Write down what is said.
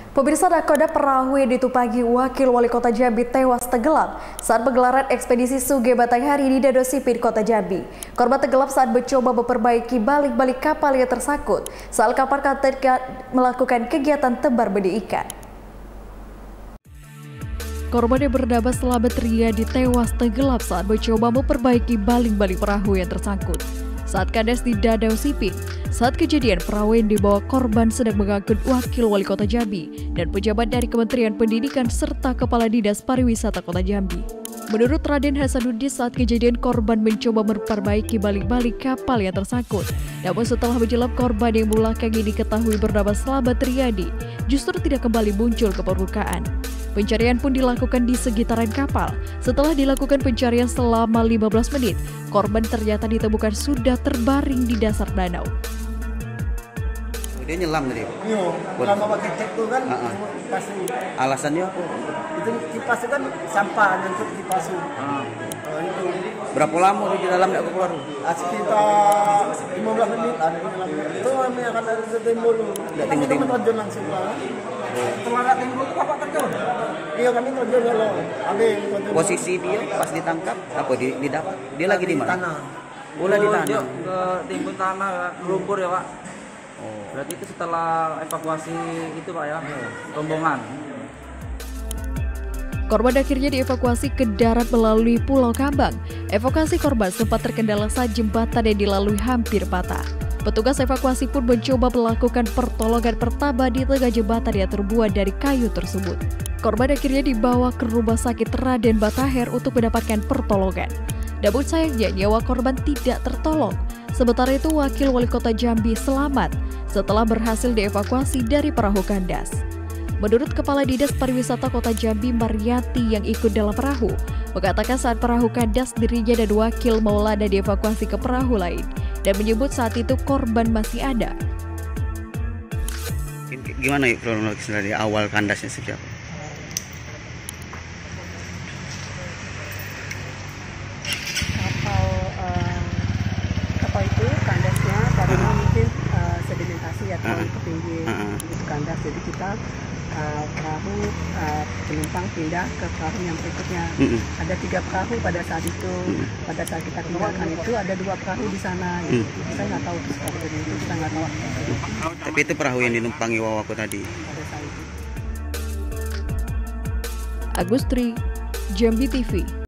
Pemirsa, nakoda perahu yang ditumpangi Wakil Wali Kota Jambi tewas tenggelam saat pegelaran ekspedisi Sugih Batanghari di Danau Sipin, Kota Jambi. Korban tenggelam saat mencoba memperbaiki balik-balik kapal yang tersangkut saat kapal melakukan kegiatan tebar benih ikan. Korban yang bernama Slamet Riyadi tewas tenggelam saat mencoba memperbaiki baling-baling perahu yang tersangkut saat kandas di Danau Sipin. Saat kejadian, perahu yang dibawa korban sedang mengangkut Wakil Wali Kota Jambi dan pejabat dari Kementerian Pendidikan serta Kepala Dinas Pariwisata Kota Jambi. Menurut Raden Hasanuddin, saat kejadian korban mencoba memperbaiki balik-balik kapal yang tersangkut. Namun setelah menjelam, korban yang belakangan diketahui bernama Slamet Riyadi justru tidak kembali muncul ke permukaan. Pencarian pun dilakukan di sekitaran kapal. Setelah dilakukan pencarian selama 15 menit, korban ternyata ditemukan sudah terbaring di dasar danau. Dia nyelam tadi? Iya, lama pakai cek tuh kan, kipas. Alasannya apa? Itu kipas kan sampah, nyangkut kipas. Berapa lama di dalam nggak keluar? Sekitar 15 menit ada di dalam. Itu namanya kan ada timbul. Kita terjun langsung lah. Setelah ada timbul itu apa terjun? Iya, kami terjun kalau posisi dia pas ditangkap apa didapat? Dia lagi di mana? Tanah. Bola di tanah. Dia ke timbun tanah, lumpur ya Pak. Oh. Berarti itu setelah evakuasi itu Pak ya, rombongan. Korban akhirnya dievakuasi ke darat melalui Pulau Kambang. Evakuasi korban sempat terkendala saat jembatan yang dilalui hampir patah. Petugas evakuasi pun mencoba melakukan pertolongan pertama di tengah jembatan yang terbuat dari kayu tersebut. Korban akhirnya dibawa ke rumah sakit Raden Bataher untuk mendapatkan pertolongan. Namun sayangnya nyawa korban tidak tertolong. Sementara itu, Wakil Wali Kota Jambi selamat setelah berhasil dievakuasi dari perahu kandas. Menurut Kepala Dinas Pariwisata Kota Jambi, Mariati, yang ikut dalam perahu, mengatakan saat perahu kandas dirinya dan Wakil Maulana dievakuasi ke perahu lain dan menyebut saat itu korban masih ada. Gimana ya kronologis dari awal kandasnya sejak? Kapal itu kandasnya karena mungkin sedimentasi atau ketinggian itu kandas, jadi kita perahu penumpang pindah ke perahu yang berikutnya. Ada 3 perahu pada saat itu. Pada saat kita tinggalkan itu ada 2 perahu di sana. Saya nggak tahu seperti itu, kita nggak tahu. Tapi itu perahu yang dinumpangi Wawaku tadi. Pada saat itu. Agustri, Jambi TV.